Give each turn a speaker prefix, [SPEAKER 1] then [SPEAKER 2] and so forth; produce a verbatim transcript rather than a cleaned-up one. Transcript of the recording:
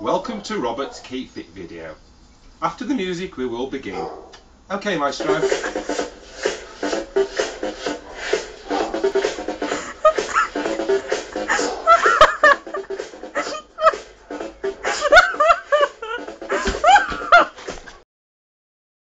[SPEAKER 1] Welcome to Robert's Keep Fit video. After the music we will begin. Okay, maestro.